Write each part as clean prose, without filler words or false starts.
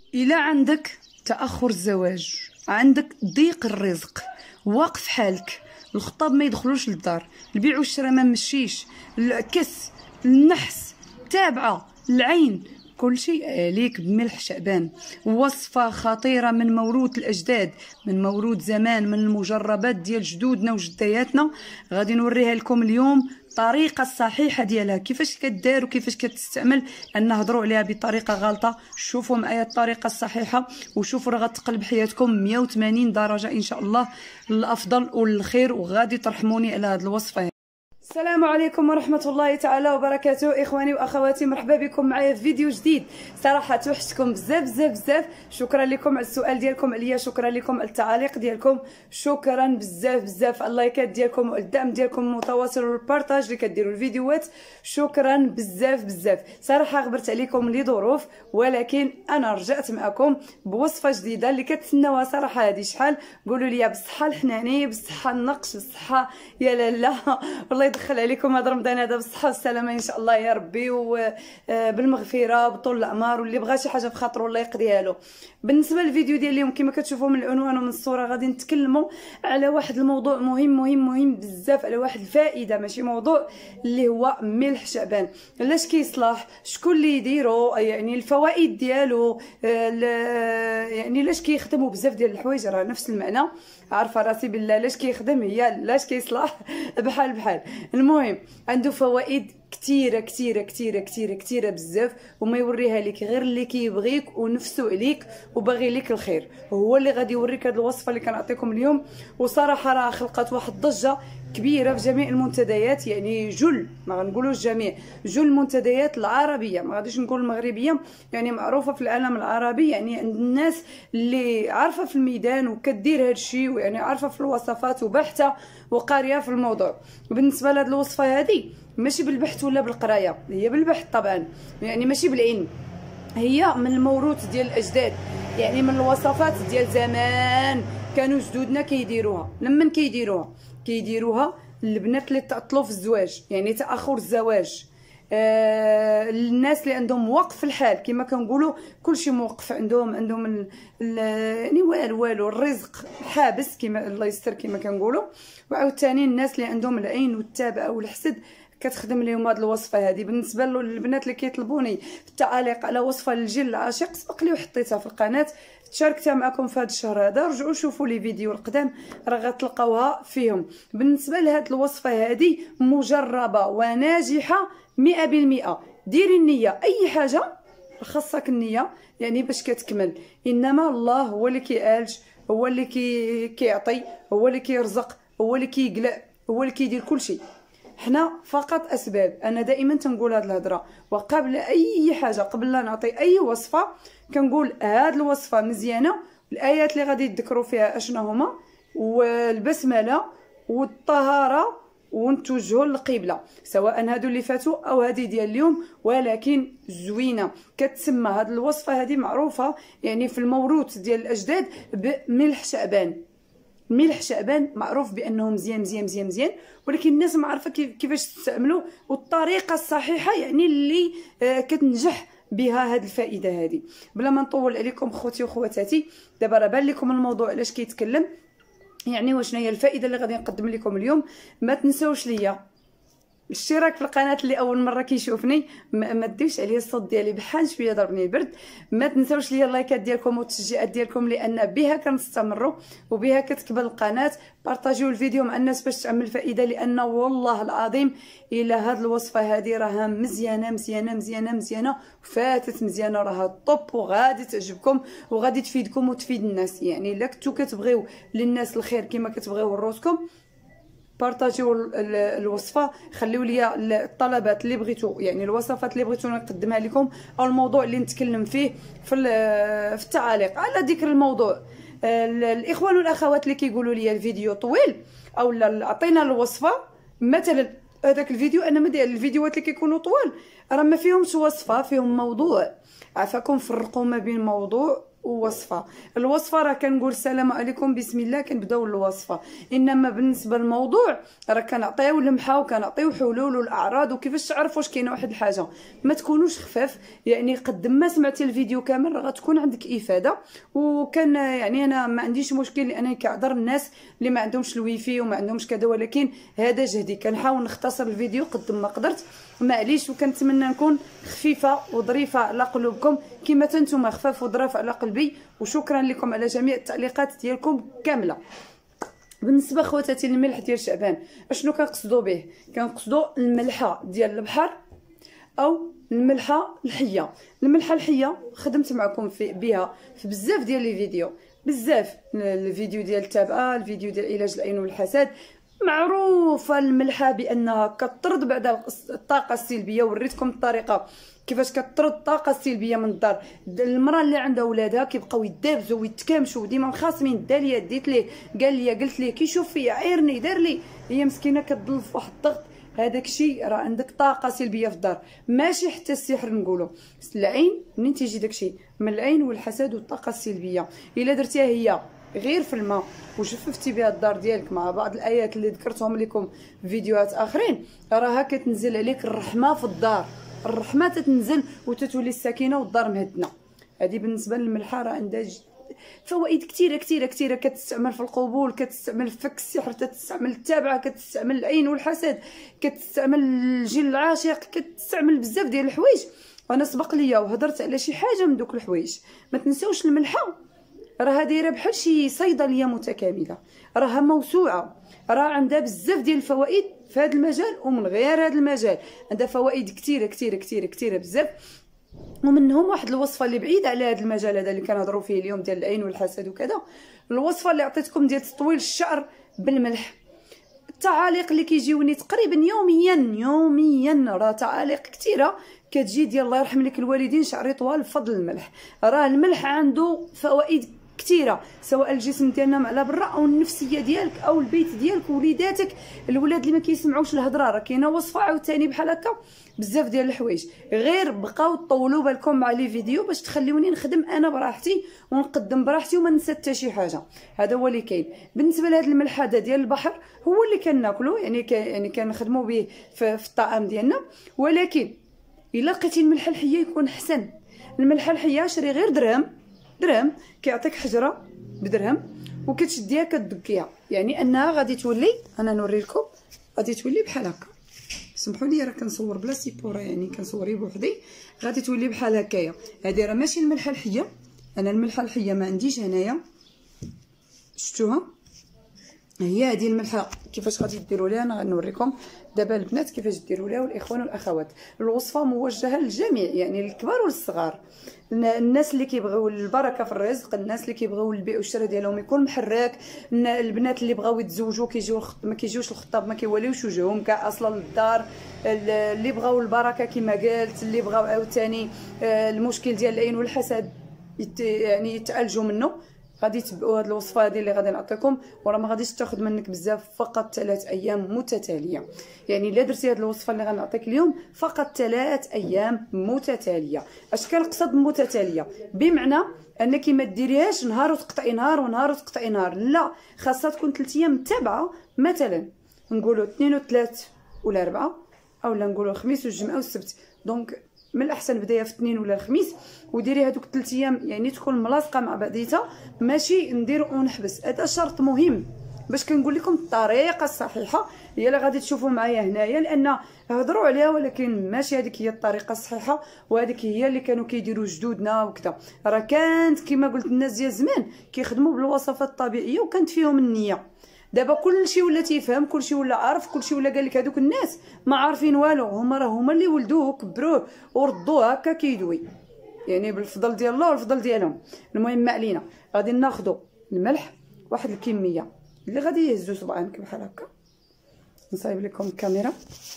إلا عندك تأخر الزواج، عندك ضيق الرزق، واقف حالك، الخطاب ما يدخلوش للدار، البيع والشراء ما مشيش، الكس، النحس، تابعة، العين، كل شيء عليك بملح شعبان. وصفة خطيرة من موروث الأجداد، من موروث زمان، من المجربات ديال جدودنا وجدياتنا. غادي نوريها لكم اليوم الطريقه الصحيحه ديالها، كيفاش كدار وكيفاش كتستعمل. ان نهضروا عليها بطريقه غلطه، شوفوا معايا الطريقه الصحيحه وشوفوا راه غتقلب حياتكم 180 درجه ان شاء الله للافضل وللخير، وغادي ترحموني على هذه الوصفه. السلام عليكم ورحمة الله تعالى وبركاته. إخواني وأخواتي، مرحبا بكم معايا في فيديو جديد. صراحة توحشتكم بزاف بزاف بزاف. شكرا لكم على السؤال ديالكم عليا، شكرا لكم على التعاليق ديالكم، شكرا بزاف بزاف على اللايكات ديالكم والدعم ديالكم المتواصل والبارطاج اللي كديروا الفيديوهات، شكرا بزاف بزاف. صراحة غبرت عليكم لظروف، ولكن أنا رجعت معكم بوصفة جديدة اللي كتسناوها صراحة هذه شحال. قولوا لي بالصحة الحناني، بالصحة النقش، بالصحة يا لالا والله يدخل عليكم هذا رمضان هذا بالصحه والسلامه ان شاء الله يا ربي، وبالمغفره بطول الاعمار، واللي بغى شي حاجه بخاطرو الله يقضيها له. بالنسبه للفيديو ديال اليوم كما كتشوفوا من العنوان ومن الصوره، غادي نتكلموا على واحد الموضوع مهم مهم مهم بزاف، على واحد الفائده، ماشي موضوع اللي هو ملح شعبان. علاش كيصلاح، شكون اللي يديرو، يعني الفوائد ديالو، يعني علاش كيخدموا بزاف ديال الحوايج، راه نفس المعنى. عارفه راسي بالله علاش كيخدم، هي علاش كيصلاح بحال بحال. المهم عنده فوائد كثيره كثيره كثيره كثيره كثيره بزاف، وما يوريها لك غير اللي كيبغيك ونفسه عليك وباغي لك الخير، هو اللي غادي يوريك هذه الوصفه اللي كنعطيكم اليوم. وصراحه راه خلقت واحد الضجه كبيره في جميع المنتديات، يعني ما غنقولوش جميع، المنتديات العربيه، ما غاديش نقول المغربيه، يعني معروفه في العالم العربي، يعني عند الناس اللي عارفه في الميدان وكدير هذا الشيء، ويعني عارفه في الوصفات وباحثه وقاريه في الموضوع. بالنسبه لهذه الوصفه هذه ماشي بالبحث ولا بالقرايه، هي بالبحث طبعا، يعني ماشي بالعلم، هي من الموروث ديال الاجداد، يعني من الوصفات ديال زمان كانوا جدودنا كيديروها. لمن كيديروها البنات اللي تعطلوا في الزواج، يعني تاخر الزواج، الناس اللي عندهم وقف الحال كما كنقولوا، كلشي موقف عندهم يعني والو الرزق حابس كما الله يستر كما كنقولوا. وعاوتاني الناس اللي عندهم العين والتابعه والحسد كتخدم لهم هذه الوصفه هذه. بالنسبه للبنات اللي كيطلبوني في التعاليق على وصفه للجيل العاشق، سبق لي وحطيتها في القناه، تشاركتها معكم في هذا الشهر هذا، رجعوا شوفوا لي فيديو القدام راه غتلقاوها فيهم. بالنسبه لهذه الوصفه هذه مجربه وناجحه 100%. ديري النيه، اي حاجه خاصك النيه يعني باش كتكمل، انما الله هو اللي كيعالج، هو اللي كيعطي، هو اللي كيرزق، هو اللي كيقلع، هو اللي كيدير كل شيء. حنا فقط اسباب. انا دائما تنقول هذه الهضره، وقبل اي حاجه، قبل لا نعطي اي وصفه كنقول هذه الوصفه مزيانه، الايات اللي غادي تذكروا فيها اشنا هما، والبسمله والطهاره، ونتوجهوا للقبله، سواء هادو اللي فاتوا او هذه ديال اليوم، ولكن زوينه. كتسمى هذه الوصفه هذه معروفه يعني في الموروث ديال الاجداد بملح شعبان. ملح شعبان معروف بانه مزيان مزيان مزيان مزيان، ولكن الناس ما عارفه كيفاش تستعملوه والطريقه الصحيحه يعني اللي كتنجح بها هذه الفائده هذه. بلا ما نطول عليكم خوتي وخواتاتي، دابا راه بان لكم الموضوع علاش كيتكلم، يعني وشنا هي الفائده اللي غادي نقدم لكم اليوم. ما تنساوش ليا الاشتراك في القناه اللي اول مره كيشوفني، ما ديوش عليا الصوت ديالي بحال شويه ضربني البرد. ما تنساوش ليا اللايكات ديالكم والتشجيعات ديالكم، لان بها كنستمروا وبها كتكبر القناه. بارطاجيو الفيديو مع الناس باش تعمل فائده، لان والله العظيم الا هاد الوصفه هذه راها مزيانه مزيانه مزيانه مزيانه، فاتت مزيانه، راها طوب، وغادي تعجبكم وغادي تفيدكم وتفيد الناس. يعني الا كنتو كتبغيو للناس الخير كما كتبغيو لروسكم، بارطاجيو الوصفه، خليو لي الطلبات اللي بغيتو، يعني الوصفات اللي بغيتو نقدمها لكم، او الموضوع اللي نتكلم فيه في التعاليق على ذكر الموضوع. الاخوان والاخوات اللي كيقولوا لي الفيديو طويل، او عطينا الوصفه مثلا، هذاك الفيديو انا ما داير الفيديوهات اللي كيكونوا طوال راه ما فيهمش وصفه، فيهم موضوع. عافاكم فرقوا ما بين موضوع ووصفه. الوصفه راه كنقول السلام عليكم بسم الله كنبداو الوصفه، انما بالنسبه للموضوع راه كنعطيو لمحه وكنعطيو حلول والاعراض وكيفاش تعرف واش كاينه واحد الحاجه. ما تكونوش خفاف، يعني قد ما سمعتي الفيديو كامل راه غتكون عندك افاده. وكان يعني انا ما عنديش مشكل لانني كنعذر الناس اللي ما عندهمش الويفي وما عندهمش كذا، ولكن هذا جهدي كنحاول نختصر الفيديو قد ما قدرت، معليش. وكنتمنى نكون خفيفه وظريفه على قلوبكم كما نتوما خفاف وظراف على قلبي. وشكرا لكم على جميع التعليقات ديالكم كامله. بالنسبه خواتاتي الملح ديال شعبان اشنو كنقصدوا به؟ كنقصدوا الملحه ديال البحر او الملحه الحيه. الملحه الحيه خدمت معكم بها في بزاف ديال لي فيديو، بزاف الفيديو ديال التابعه، الفيديو ديال علاج العين والحسد. معروفه الملحه بانها كطرد بعد الطاقه السلبيه، وريتكم الطريقه كيفاش كطرد الطاقه السلبيه من الدار. المراه اللي عندها ولادها كيبقاو يدابزوا ويتكامشوا ديما مخاصمين، داليا ديت ليه، قال لي قلت ليه، كيشوف فيا عيرني دار لي، هي مسكينه كتضل في واحد الضغط. هذاك الشيء راه عندك طاقه سلبيه في الدار، ماشي حتى السحر نقولوا. العين منين تيجي داك الشيء؟ من العين والحسد والطاقه السلبيه. الا درتيها هي غير في الماء وجففتي بها الدار ديالك مع بعض الايات اللي ذكرتهم لكم في فيديوهات اخرين، راها كتنزل عليك الرحمه في الدار، الرحمه تتنزل وتتولي السكينه والدار مهدنه. هذه بالنسبه للملحه راه عندها فوائد كثيره كثيره كثيره. كتستعمل في القبول، كتستعمل في فك السحر، كتستعمل التابعه، كتستعمل العين والحسد، كتستعمل الجن العاشق، كتستعمل بزاف ديال الحوايج. وانا سبق ليا وهضرت على شي حاجه من دوك الحوايج. ما تنساوش الملحه راها دايره بحال شي صيدليه متكامله، راها موسوعه، راه عندها بزاف ديال الفوائد في هذا المجال ومن غير هذا المجال. عندها فوائد كثيره كثيره كثيره كثيره بزاف، ومنهم واحد الوصفه اللي بعيده على هذا المجال هذا اللي كنهضروا فيه اليوم ديال العين والحسد وكذا. الوصفه اللي عطيتكم ديال تطويل الشعر بالملح. التعاليق اللي كيجيوني تقريبا يوميا راه تعاليق كثيره كتجي ديال الله يرحم لك الوالدين شعري طوال بفضل الملح. راه الملح عنده فوائد كثيره، سواء الجسم ديالنا على برا او النفسيه ديالك او البيت ديالك ووليداتك. الولاد اللي ما كيسمعوش الهضره راه كاينه وصفه عاوتاني بحال هكا بزاف ديال الحوايج. غير بقاو طولوا بالكم مع لي فيديو باش تخليوني نخدم انا براحتي ونقدم براحتي وما ننسى حتى شي حاجه. هذا هو اللي كاين. بالنسبه لهذا الملح هذا ديال البحر هو اللي كناكلو، يعني كنخدموا به في الطعام ديالنا، ولكن الا لقيتي الملحه الحيه يكون احسن. الملحه الحيه شري غير درهم كيعطيك حجره بدرهم وكتشديها كتدقيها، يعني انها غادي تولي، انا نوري لكم، غادي تولي بحال هكا. سمحوا لي راه كنصور بلا سيبوره، يعني كنصوري بوحدي، غادي تولي بحال هكايا. هذه راه ماشي الملحه الحيه، انا الملحه الحيه ما عنديش هنايا، شفتوها؟ هي هذه الملحه. كيفاش غادي ديروا ليها انا غنوريكم دابا البنات كيفاش ديروا ليها والاخوان والاخوات. الوصفه موجهه للجميع، يعني للكبار والصغار، الناس اللي كيبغيو البركه في الرزق، الناس اللي كيبغيو البيع والشراء ديالهم يكون محرك، البنات اللي بغاو يتزوجوا ما كيجيوش الخطاب ما كيوليوش وجههم كاع اصلا للدار، اللي بغاو البركه كما قالت، اللي بغاو عاوتاني المشكل ديال العين والحسد يعني يتعالجوا منه، غادي تبعوا هذه الوصفه هذه اللي غادي نعطيكم. وراه ما غاديش تاخذ منك بزاف، فقط 3 ايام متتاليه. يعني الا درتي هذه الوصفه اللي غنعطيك اليوم فقط 3 ايام متتاليه. اش كنقصد متتاليه؟ بمعنى انك ما ديريهاش نهار وتقطعي نهار ونهار وتقطعي نهار، لا، خاصها تكون 3 ايام متابعه. مثلا نقولوا 2 و3 ولا 4، اولا نقولوا الخميس والجمعه والسبت. دونك من الاحسن بدايه في الاثنين ولا الخميس وديري هذوك 3 ايام، يعني تكون ملاصقه مع بعضيتها، ماشي ندير ونحبس. هذا شرط مهم باش كنقول لكم الطريقه الصحيحه هي اللي غادي تشوفوا معايا هنايا، لان هضروا عليها ولكن ماشي هذيك هي الطريقه الصحيحه، وهذيك هي اللي كانوا كيديروا جدودنا وكذا. راه كانت كما قلت الناس ديال زمان كيخدموا بالوصفات الطبيعيه وكانت فيهم النيه. دابا كلشي ولا تيفهم، كلشي ولا عارف، كلشي ولا قال لك هذوك الناس ما عارفين والو، هما اللي ولدوه وكبروه وردوه هكا كيدوي، يعني بالفضل ديال الله والفضل ديالهم. المهم ما علينا، غادي ناخذوا الملح واحد الكميه اللي غادي يهزوا صبعانك بحال هكا. نصايب لكم الكاميرا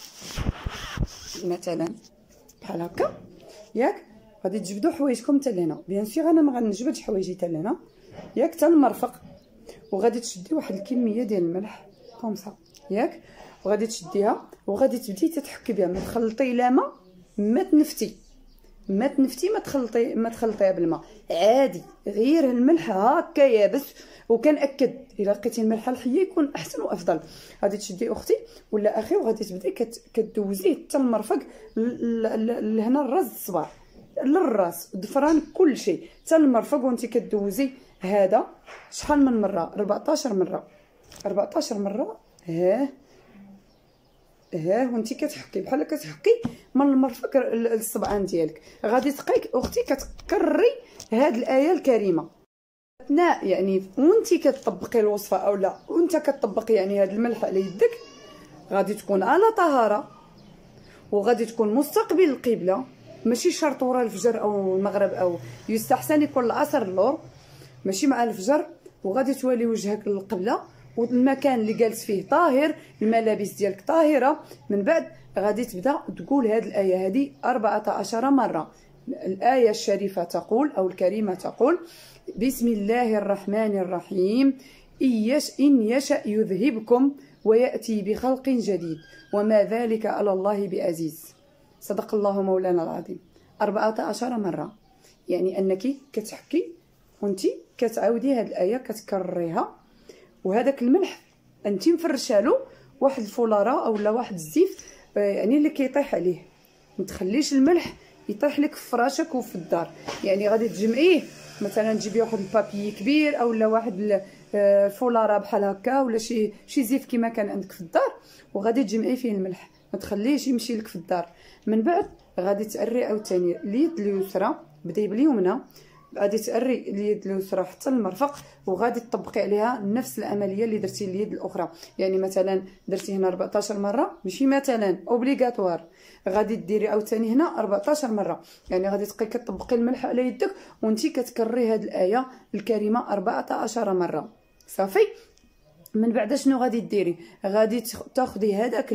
مثلا بحال هكا، ياك غادي تجبدوا حوايجكم حتى لهنا. بيان سيغ انا ما غنجبدش حوايجي حتى لهنا، ياك حتى المرفق، وغادي تشدي واحد الكميه ديال الملح كومسا، ياك، وغادي تشديها وغادي تبدي تتحكي بها. ما تخلطي لا ما تنفتي، ما تنفتي ما تخلطيها بالماء عادي، غير الملح هكا يابس. وكنأكد الا لقيتي الملح الحيه يكون احسن وافضل. غادي تشدي اختي ولا اخي وغادي تبداي كدوزيه حتى المرفق لهنا الراس الصباع للراس الضفران كل شيء حتى المرفق، وانت كدوزي هذا شحال من مره؟ 14 مره 14 مره. وانت كتحكي بحال كتحكي من المرفق الصبعان ديالك. غادي تبقاي اختي كتكرري هاد الايه الكريمه اثناء يعني وانت كتطبقي الوصفه او لا وانت كتطبقي يعني هاد الملح على يدك. غادي تكون على طهاره وغادي تكون مستقبل القبله، ماشي شرط ورا الفجر او المغرب، او يستحسن يكون العصر اللور ماشي مع الفجر. وغادي توالي وجهك للقبله والمكان اللي جالس فيه طاهر، الملابس ديالك طاهره. من بعد غادي تبدا تقول هذه الايه هذه 14 مره. الايه الشريفه تقول او الكريمه تقول: بسم الله الرحمن الرحيم، إن يشأ يذهبكم ويأتي بخلق جديد وما ذلك على الله بعزيز. صدق الله مولانا العظيم. 14 مرة، يعني أنك كتحكي وانت كتعاودي هاد الآية كتكرريها. وهذاك الملح انت مفرشالو واحد الفولارة أو واحد الزيت يعني اللي كيطيح عليه. متخليش الملح يطيح لك في فراشك وفي الدار. يعني غادي تجمعيه مثلا تجيبي واحد البابي كبير او واحد الفولاره بحال هكا ولا شي زيف كيما كان عندك في الدار، وغادي تجمعي فيه الملح ما تخليهش يمشي لك في الدار. من بعد غادي تعري عاوتاني اليد اليسرى، بداي باليمنى، غادي تعري اليد اليسرى حتى المرفق وغادي تطبقي عليها نفس العمليه اللي درتي اليد الاخرى. يعني مثلا درتي هنا 14 مره، ماشي مثلا اوبليغاتوار، غادي ديري عاوتاني هنا 14 مره. يعني غادي تبقاي كتطبقي الملح على يدك وانت كتكرري هذه الايه الكريمه 14 مره. صافي. من بعد شنو غادي ديري؟ غادي تاخدي هذاك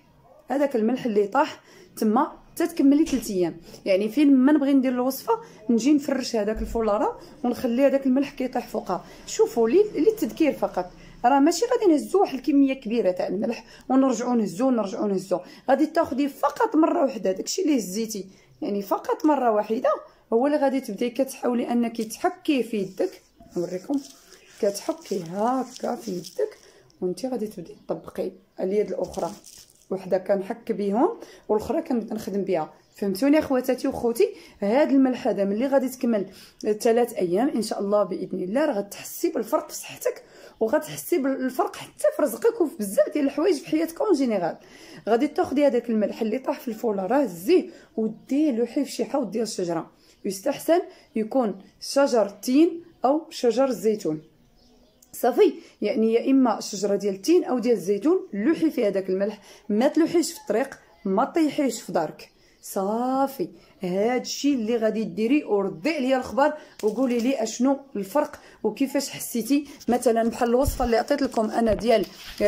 الملح اللي طاح تما تتكملي 3 ايام. يعني فين ما نبغي ندير الوصفه نجي نفرش هذاك الفولاره ونخلي هذاك الملح كيطيح فوقها. شوفوا للتذكير فقط، راه ماشي غادي نهزو واحد الكميه كبيره تاع الملح ونرجعوا نهزو. غادي تاخدي فقط مره واحده داكشي اللي هزيتي، يعني فقط مره واحده هو اللي غادي تبداي كتحاولي انك تحكي في يدك. نوريكم كتحكي هكا في يدك وانت غادي تبداي تطبقي اليد الاخرى. وحده كنحك بيهم والاخرى كنبدا نخدم بها. فهمتوني اخواتاتي وخوتي؟ هذا الملح هذا ملي غادي تكمل 3 ايام ان شاء الله باذن الله راه غتحسي بالفرق في صحتك وغتحسي بالفرق حتى في رزقك وفي بزاف ديال الحوايج في حياتك اون جينيرال. غادي تاخدي هذاك الملح اللي طاح في الفولاره هزيه وديه لوحي في شي حوض ديال الشجره، يستحسن يكون شجر التين او شجر الزيتون. صافي. يعني يا اما شجره ديال التين او ديال الزيتون، لوحي في هذاك الملح، ما تلوحيش في الطريق، ما طيحيش في دارك. صافي. هادشي اللي غادي ديري وردي عليا الخبر وقولي لي اشنو الفرق وكيفاش حسيتي. مثلا بحال الوصفه اللي عطيت لكم انا ديال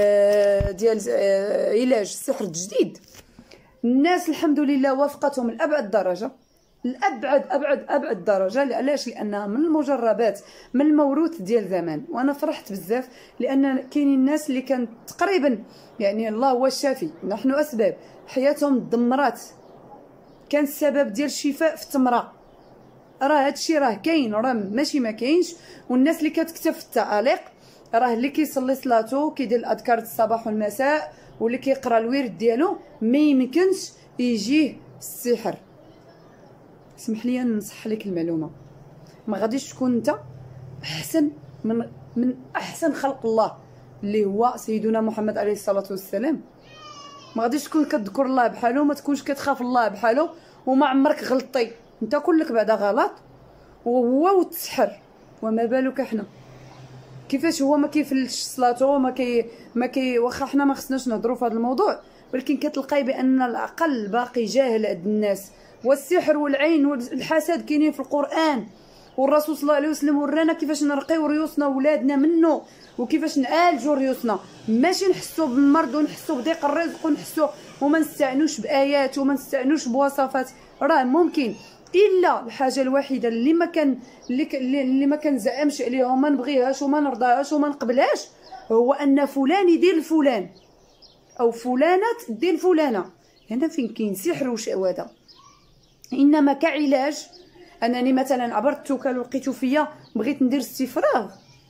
علاج السحر الجديد، الناس الحمد لله وافقتهم لابعد درجه، ابعد درجه. علاش؟ لانها من المجربات، من الموروث ديال زمان. وانا فرحت بزاف لان كاينين الناس اللي كانت تقريبا يعني الله هو الشافي، نحن اسباب، حياتهم دمرات، كان السبب ديال الشفاء في التمره. راه هادشي راه كاين، راه ماشي ما كاينش. والناس اللي كتكتب في التعاليق راه اللي كيصلي صلاتو كيدير الاذكار الصباح والمساء واللي كيقرا الورد ديالو ما يمكنش يجيه السحر. اسمح لي نصح لك المعلومه، ما غاديش تكون انت احسن من احسن خلق الله اللي هو سيدنا محمد عليه الصلاه والسلام. ما غاديش تكون كتذكر الله بحالو، ما تكونش كتخاف الله بحالو وما عمرك غلطتي. انت كلك بعدا غلط وهو وتسحر، وما بالك احنا كيفاش هو ما كيفلش صلاته ما كي واخا حنا ما خصناش نهضروا في هذا الموضوع، ولكن كتلقاي بان العقل باقي جاهل عند الناس. والسحر والعين والحسد كاينين في القران، والرسول صلى الله عليه وسلم ورانا كيفاش نرقيو ريوسنا وولادنا منه وكيفاش نعالجوا ريوسنا، ماشي نحسوا بالمرض ونحسوا بضيق الرزق ونحسوا وما نستعنوش بايات وما نستعنوش بوصفات. راه ممكن، الا الحاجه الوحيده اللي ما كنزعمش عليها وما نبغيهاش وما نرضاهاش وما نقبلهاش هو ان فلان يدير الفلان او فلانه دير فلانه. هنا فين كاين سحر وشعوذه. انما كعلاج انني مثلا عبرت التوكل ولقيتو فيا بغيت ندير استفراغ،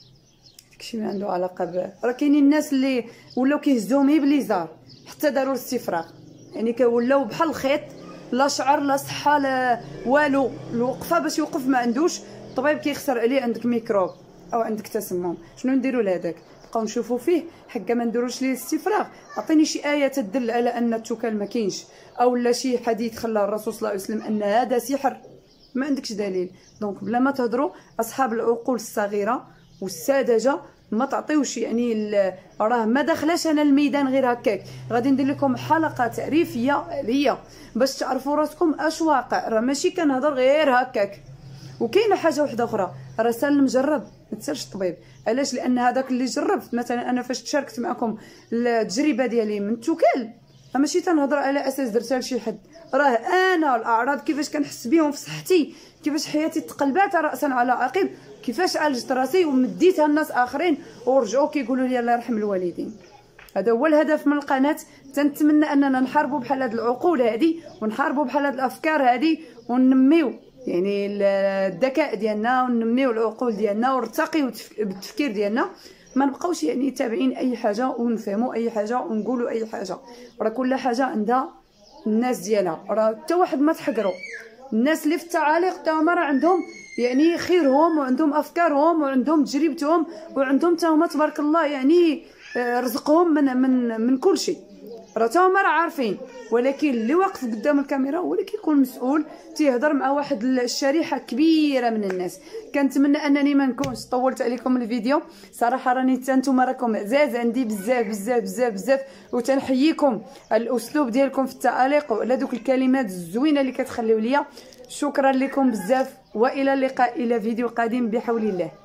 داكشي ما عنده علاقه راه كاينين الناس اللي ولاو كيهزوهم غير بليزار حتى داروا الاستفراغ، يعني كيولاو بحال الخيط، لا شعر لا صحه لا والو، الوقفه باش يوقف ما عندوش، الطبيب كيخسر عليه عندك ميكروب او عندك تسمم. شنو نديروا لهداك؟ نبقاو نشوفوا فيه حكا ما نديروش ليه الاستفراغ. عطيني شي ايه تدل على ان التوكل ما كاينش، او لا شي حديث خلى الرسول صلى الله عليه وسلم ان هذا سحر، ما عندكش دليل. دونك بلا ما تهضروا اصحاب العقول الصغيره والساذجه ما تعطيوش، يعني راه ما داخلاش انا الميدان غير هكاك. غادي ندير لكم حلقه تعريفيه ليا باش تعرفوا راسكم اش واقع، راه ماشي كنهضر غير هكاك. وكاينه حاجه واحده اخرى، راه سال المجرب ما تسالش الطبيب. علاش؟ لان هذاك اللي جربت مثلا انا فاش تشاركت معكم التجربه ديالي من التوكل، ماشي تنهضر على اساس درتها لشي حد، راه انا الاعراض كيفاش كنحس بهم في صحتي، كيفاش حياتي تقلبات راسا على عقب، كيفاش عالجت راسي ومديتها لناس اخرين ورجعوا كيقولوا لي الله يرحم الوالدين. هذا هو الهدف من القناه. تنتمنى اننا نحاربوا بحال هاد العقول هذه، ونحاربوا بحال هاد الافكار هذه، وننميو يعني الذكاء ديالنا، وننميو العقول ديالنا، ونرتقيو بالتفكير ديالنا. ما نبقاوش يعني تابعين اي حاجه ونفهموا اي حاجه ونقولوا اي حاجه. راه كل حاجه عندها الناس ديالها، راه حتى واحد ما تحقروا. الناس اللي في التعاليق تا هما راه عندهم يعني خيرهم، وعندهم افكارهم، وعندهم تجربتهم، وعندهم تا هما تبارك الله يعني رزقهم من كل شيء، راه تا هما راه عارفين. ولكن اللي واقف قدام الكاميرا هو اللي كيكون مسؤول، تيهضر مع واحد الشريحه كبيره من الناس. كنتمنى انني ما نكونش طولت عليكم الفيديو، صراحه راني حتى نتوما راكم عزاز عندي بزاف بزاف بزاف بزاف، وتنحييكم على الاسلوب ديالكم في التعاليق وعلى دوك الكلمات الزوينه اللي كتخليو ليا. شكرا لكم بزاف، والى اللقاء الى فيديو قادم بحول الله.